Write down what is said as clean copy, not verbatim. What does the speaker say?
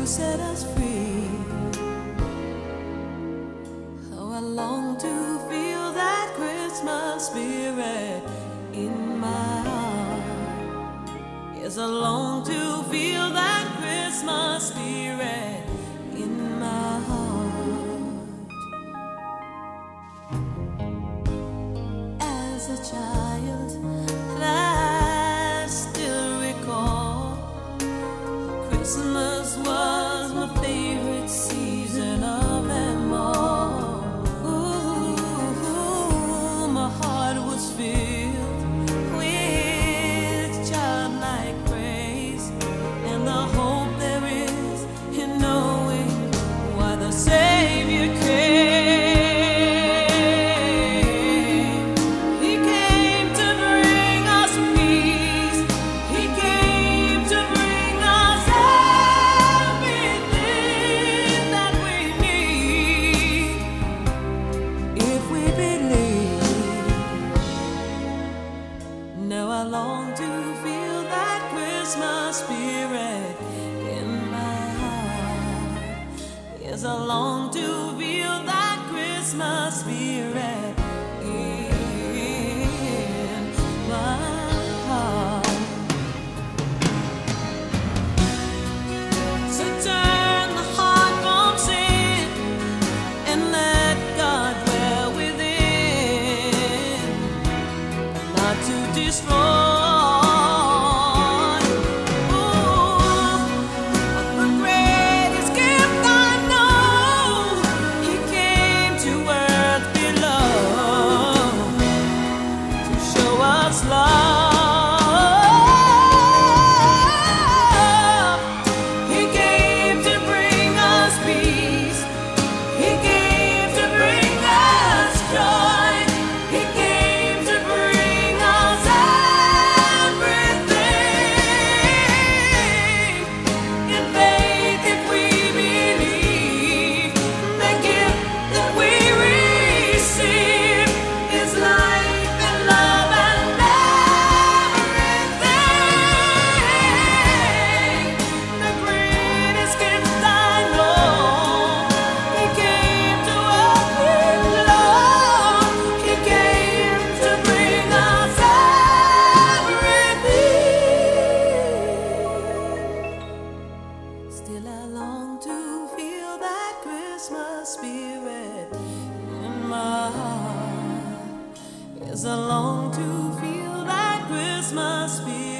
set us free. How I long to feel that Christmas spirit in my heart. Yes, I long to feel that Christmas spirit in my heart. As a child, I still recall Christmas was my favorite season of them all. Ooh, my heart was filled with childlike praise and the hope there is in knowing why the Savior came. He came to bring us peace. He came to bring us everything that we need if we believe. Now I long to feel that Christmas spirit in my heart. Yes, I long to feel that Christmas spirit in my heart. So turn the heart from sin and let God dwell within, not to destroy. Ooh, the greatest gift I know, He came to earth below to show us love. He came to bring us peace. He came to bring us joy. He came to bring us everything. In faith, if we believe, the gift that we receive is life and love and everything. The greatest gift I know, He came to earth below. He came to bring us everything. Still I long to feel that Christmas spirit in my heart. Yes, I long to feel that Christmas spirit.